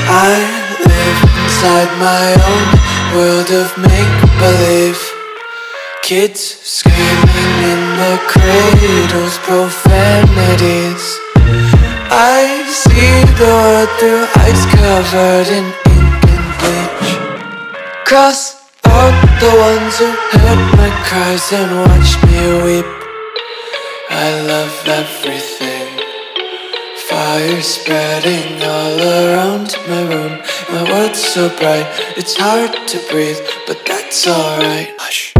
I live inside my own world of make-believe. Kids screaming in the cradles, profanities. I see the world through ice covered in ink and bleach. Cross out the ones who heard my cries and watched me weep. I love everything. Fire spreading all around my room. My world's so bright, it's hard to breathe, but that's alright. Hush.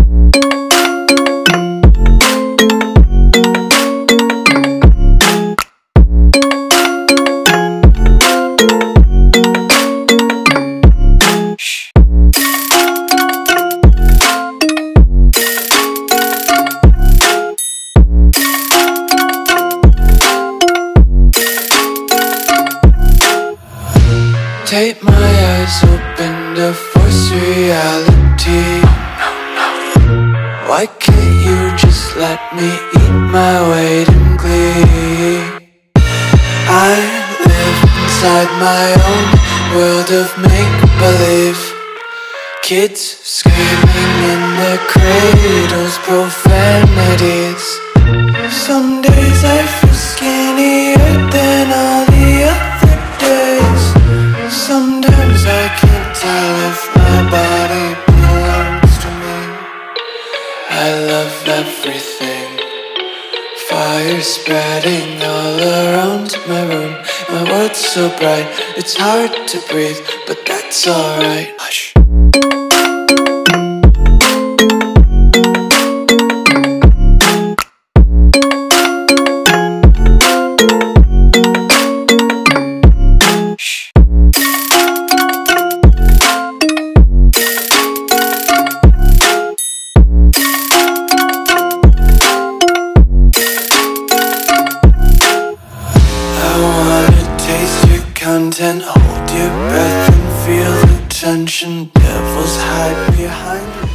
Tape my eyes open to force reality. Why can't you just let me eat my weight in glee? I live inside my own world of make-believe. Kids screaming in their cradles, profanities. Some days I feel skinnier than all the other days. Sometimes I can't tell if my body belongs to me. I love everything. Fire spreading all around my room. My world's so bright, it's hard to breathe, but that's alright. Hush. Content, hold your breath and feel the tension. Devils hide behind